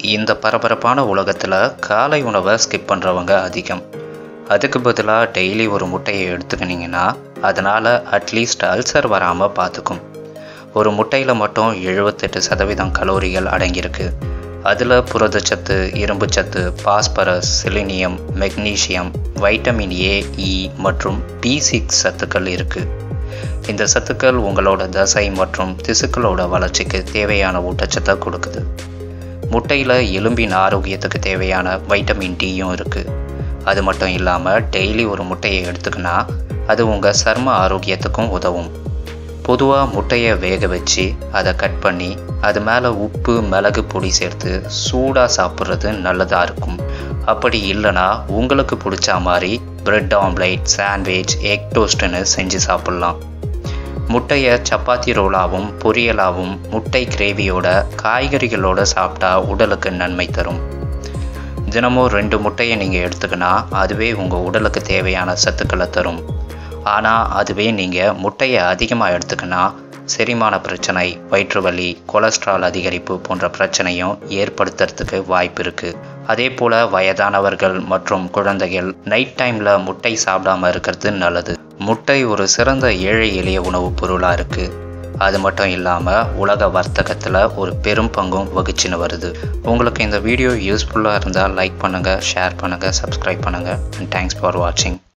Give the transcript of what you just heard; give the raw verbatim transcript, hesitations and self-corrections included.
இந்த பரபரப்பான உலகத்தில் காலை உணவை ஸ்கிப் பண்ணுறவங்க அதிகம். அதுக்கு பதிலாக டெய்லி ஒரு முட்டையை எடுத்துக்கினீங்கன்னா அதனால் அட்லீஸ்ட் அல்சர் வராமல் பார்த்துக்கும். ஒரு முட்டையில் மட்டும் எழுபத்தெட்டு சதவீதம் கலோரிகள் அடங்கியிருக்கு. அதில் புரதச்சத்து, இரும்புச்சத்து, phosphorus, selenium, magnesium, vitamin A, E மற்றும் பி சிக்ஸ் சத்துக்கள் இருக்குது. இந்த சத்துக்கள் உங்களோட தசை மற்றும் திசுக்களோட வளர்ச்சிக்கு தேவையான ஊட்டச்சத்தை கொடுக்குது. முட்டையில் எலும்பின் ஆரோக்கியத்துக்கு தேவையான வைட்டமின் டியும் இருக்குது. அது மட்டும் இல்லாமல் டெய்லி ஒரு முட்டையை எடுத்துக்கினா அது உங்கள் சர்ம ஆரோக்கியத்துக்கும் உதவும். பொதுவாக முட்டையை வேக வச்சு அதை கட் பண்ணி அது மேலே உப்பு, மிளகு பொடி சேர்த்து சூடாக சாப்பிட்றது நல்லதாக இருக்கும். அப்படி இல்லைனா உங்களுக்கு பிடிச்ச மாதிரி பிரெட் ஆம்லேட், சாண்ட்விச், எக் டோஸ்ட்டுன்னு செஞ்சு சாப்பிட்லாம். முட்டையை சப்பாத்தி ரோலாகவும் பொரியலாகவும் முட்டை கிரேவியோட காய்கறிகளோடு சாப்பிட்டா உடலுக்கு நன்மை தரும். தினமும் ரெண்டு முட்டையை நீங்கள் எடுத்துக்கினா அதுவே உங்கள் உடலுக்கு தேவையான சத்துக்களை தரும். ஆனால் அதுவே நீங்கள் முட்டையை அதிகமாக எடுத்துக்கினா செரிமான பிரச்சனை, வயிற்று வலி, கொலஸ்ட்ரால் அதிகரிப்பு போன்ற பிரச்சனையும் ஏற்படுத்துறதுக்கு வாய்ப்பு இருக்குது. அதே போல் வயதானவர்கள் மற்றும் குழந்தைகள் நைட் டைமில் முட்டை சாப்பிடாமல் இருக்கிறது நல்லது. முட்டை ஒரு சிறந்த ஏழை எளிய உணவுப் பொருளாக இருக்குது. அது மட்டும் இல்லாமல் உலக வர்த்தகத்தில் ஒரு பெரும் பங்கும் வகிச்சுன்னு வருது. உங்களுக்கு இந்த வீடியோ யூஸ்ஃபுல்லாக இருந்தால் லைக் பண்ணுங்கள், ஷேர் பண்ணுங்கள், சப்ஸ்கிரைப் பண்ணுங்கள். அண்ட் தேங்க்ஸ் ஃபார் வாட்சிங்.